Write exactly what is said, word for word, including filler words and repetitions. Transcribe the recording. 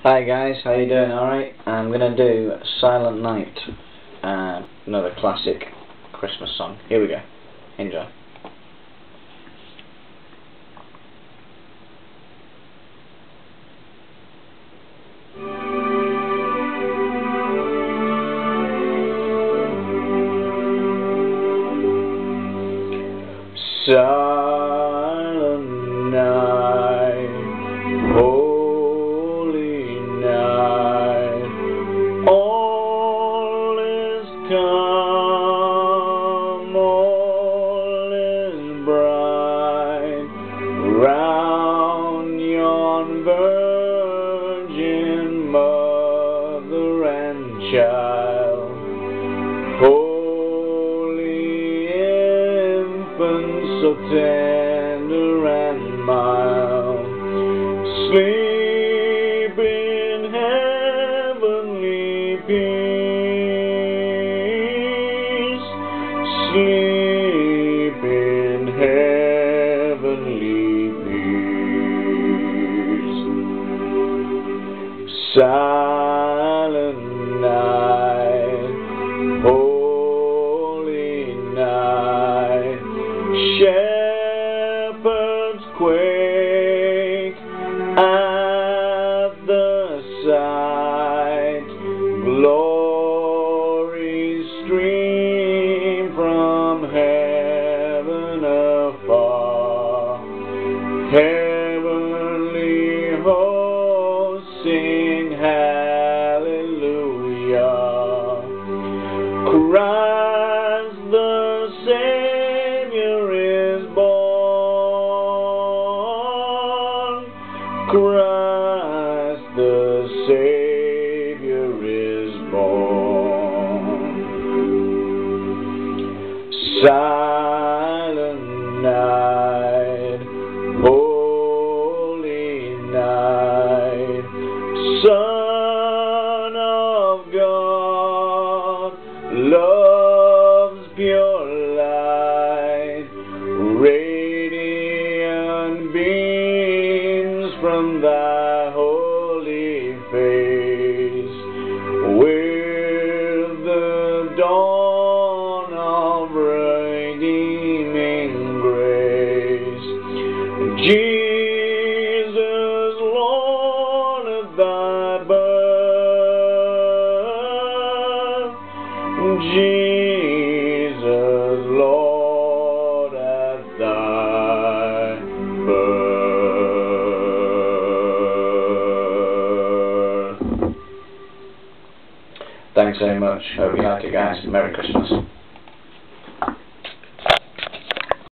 Hi guys, how you doing? Alright? I'm gonna do Silent Night, uh, another classic Christmas song. Here we go. Enjoy. Silent night, holy night, all is calm, all is bright, round yon virgin mother and child, holy infant, so tender and mild, sleep in heavenly peace, sleep in heavenly peace. Silent night, holy night, shepherds quake at the sight, glory stream from heaven afar, heavenly hosts sing hallelujah. Christ the Savior is born, Christ the Savior is born. Silent night, holy night, Son of God, love's pure light, radiant beams from thy holy face, with the dawn of redeeming grace. Jesus, Lord, at thy birth, Jesus, Lord, at thy birth. Thanks very much. Hope you liked it, guys. Merry Christmas.